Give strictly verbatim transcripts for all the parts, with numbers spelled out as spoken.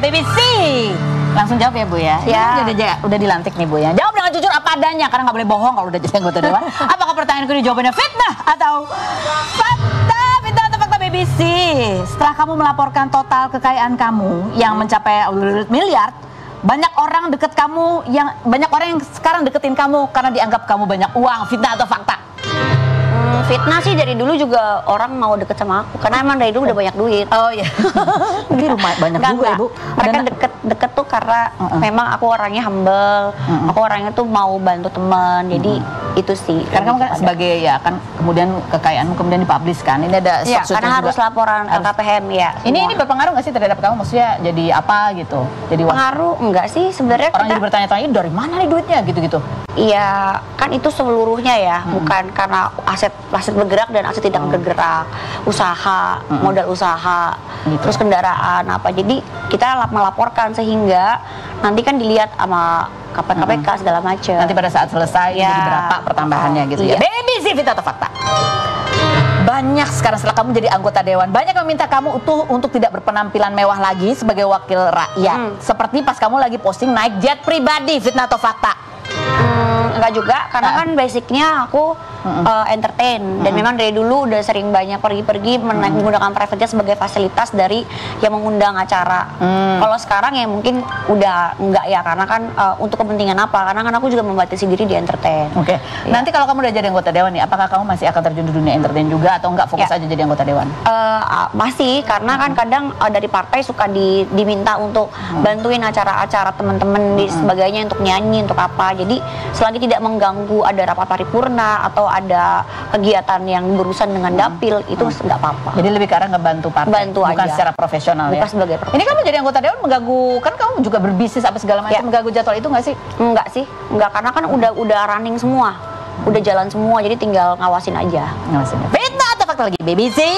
Baby C. Langsung jawab ya Bu ya. Ya. Ini udah, udah dilantik nih Bu ya. Jawab dengan jujur apa adanya karena nggak boleh bohong kalau udah jadi anggota dewan. Apakah pertanyaanku ini jawabannya fitnah atau fakta? Fitnah atau fakta Baby C? Setelah kamu melaporkan total kekayaan kamu yang mencapai miliar, banyak orang deket kamu yang banyak orang yang sekarang deketin kamu karena dianggap kamu banyak uang. Fitnah atau fakta? Hmm, fitnah sih, dari dulu juga orang mau deket sama aku karena emang dari dulu udah banyak duit. Oh iya. Ini rumah banyak Enggak, juga enggak. Ibu. Mereka Ada- deket deket tuh karena Uh-uh. memang aku orangnya humble, Uh-uh. aku orangnya tuh mau bantu teman, jadi itu sih. Karena kamu kan lebih kepada- sebagai ya kan kemudian kekayaanmu kemudian dipublish kan. Ini ada Iya, stock karena juga. harus laporan ke Harus. K P M ya. Ini semua. ini berpengaruh nggak sih terhadap kamu? Maksudnya jadi apa gitu? Jadi wah, pengaruh enggak sih sebenarnya? orang kita- jadi bertanya-tanya "Ini dari mana nih duitnya gitu-gitu. Iya, kan itu seluruhnya ya, bukan karena aset aset bergerak dan aset tidak bergerak, usaha, Hmm. modal usaha, Gitu. terus kendaraan apa. Jadi kita lap- melaporkan sehingga nanti kan dilihat sama K P K segala macam. Nanti pada saat selesai Ya. jadi berapa pertambahannya gitu ya. Iya. Baby sih fitnah atau fakta? Banyak sekarang setelah kamu jadi anggota dewan, banyak yang meminta kamu utuh untuk tidak berpenampilan mewah lagi sebagai wakil rakyat. Hmm. Seperti pas kamu lagi posting naik jet pribadi, fitnah atau fakta? Hmm, enggak juga, karena Ah. kan basicnya aku uh, entertain dan memang dari dulu udah sering banyak pergi-pergi menaik menggunakan private jet sebagai fasilitas dari yang mengundang acara. Hmm. Kalau sekarang ya mungkin udah enggak ya, karena kan uh, untuk kepentingan apa? Karena kan aku juga membatasi diri di entertain. Oke. Iya. Nanti kalau kamu udah jadi anggota dewan nih, apakah kamu masih akan terjun di dunia entertain juga atau enggak fokus Ya. aja jadi anggota dewan? Eh, ah, masih, karena kan kadang uh, dari partai suka di- diminta untuk bantuin acara-acara teman-teman di sebagainya, untuk nyanyi, untuk apa. Jadi selagi tidak mengganggu ada rapat paripurna atau ada kegiatan yang berurusan dengan dapil, itu nggak apa-apa. Jadi lebih ke arah ngebantu partai, Bantu bukan aja. secara profesional Bukan ya. sebagai profesional. Ini kamu jadi anggota dewan mengganggu, kan kamu juga berbisnis apa segala macam, Ya. mengganggu jadwal itu nggak sih? Enggak sih, enggak, karena kan udah udah running semua, udah jalan semua, jadi tinggal ngawasin aja. Ngawasinnya. Fitnah atau fakta lagi? B B C.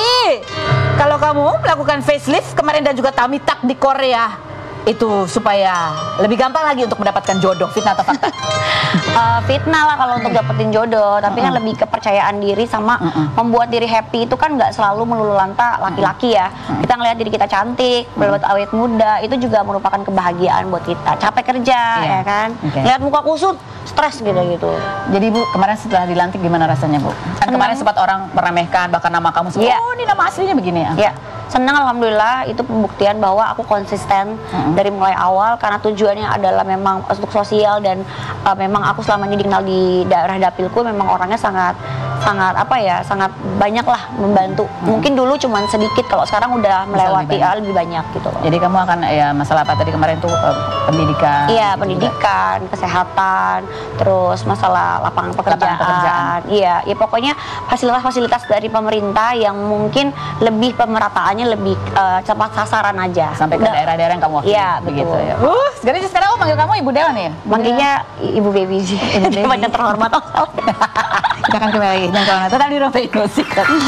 Kalau kamu melakukan facelift kemarin dan juga tummy tuck di Korea, itu supaya lebih gampang lagi untuk mendapatkan jodoh, fitnah atau fakta? Eh, fitnah lah kalau untuk dapetin jodoh, tapi kan lebih kepercayaan diri sama membuat diri happy. Itu kan nggak selalu melulu lanta laki-laki ya. Kita ngelihat diri kita cantik, berbuat awet muda, itu juga merupakan kebahagiaan buat kita. Capek kerja Iya. ya kan, Oke. lihat muka kusut, stres gitu gitu. Jadi Bu, kemarin setelah dilantik gimana rasanya Bu? Kan kemarin sempat orang meremehkan, bahkan nama kamu sempat, Iya. oh ini nama aslinya begini ya? Ya, senang, alhamdulillah, itu pembuktian bahwa aku konsisten dari mulai awal, karena tujuannya adalah memang untuk sosial, dan uh, memang aku selama ini dikenal di daerah dapilku memang orangnya sangat sangat apa ya, sangat banyak lah membantu. Mungkin dulu cuman sedikit, kalau sekarang udah melewati lebih banyak. ah, lebih banyak gitu loh. Jadi kamu akan ya masalah apa tadi kemarin tuh eh, pendidikan? Iya, gitu pendidikan, kesehatan, terus masalah lapangan pekerjaan. pekerjaan. Iya, ya pokoknya fasilitas-fasilitas dari pemerintah yang mungkin lebih pemerataannya lebih eh, cepat sasaran aja. juga? Sampai ke Udah- daerah-daerah yang kamu wakili. Iya, begitu betul. ya. Uh, sekarang sekarang aku manggil kamu Ibu Dewan ya? Manggilnya Ibu Baby sih. Ibu Baby. Banyak terhormat. Kita akan kembali lagi, jangan kemana-mana. Tetap di Ruang Musik.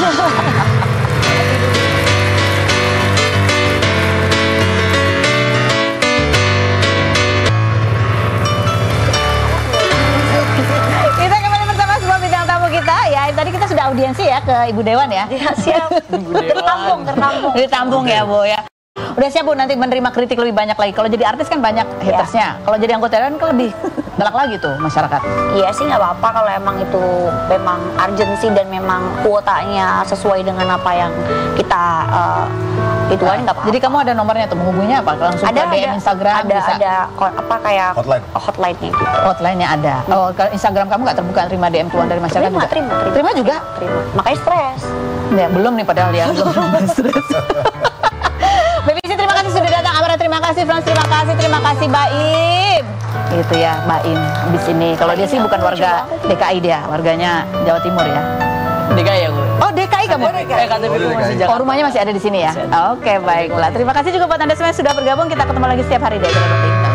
Kita kembali bersama semua bintang tamu kita ya. Tadi kita sudah audiensi ya ke Ibu Dewan ya. Ya, siap. Tertampung, tertampung. Ditampung ya Bu ya. Udah siap Bu nanti menerima kritik lebih banyak lagi. Kalau jadi artis kan banyak hatersnya. Kalau jadi anggota dewan kan lebih galak lagi tuh masyarakat. Iya sih, nggak apa-apa kalau emang itu memang urgensi dan memang kuotanya sesuai dengan apa yang kita uh, itu kan nggak apa-apa. Jadi kamu ada nomornya tuh, menghubunginya apa? Langsung ada ke D M ada Instagram ada bisa. ada ko- apa kayak Hotline. hotline-nya gitu. Hotline-nya ada. Oh, kalau Instagram kamu nggak terbuka terima D M keluar dari masyarakat Terima, juga? terima, terima. Terima juga? Terima. Makanya stres. Ya, belum nih padahal ya. Belum stres. Baby C, terima kasih sudah datang. Amara, terima kasih. Frans, terima kasih. Terima kasih, Baim. Itu ya, Baim di sini. Kalau dia sih bukan warga D K I dia, warganya Jawa Timur ya. D K I ya gue. Oh, D K I kamu? Eh, K T P ku masih Oh, Jakarta. rumahnya masih ada di sini ya? Oke, baiklah. Terima kasih juga buat Anda semua yang sudah bergabung. Kita ketemu lagi setiap hari di acara Rutin.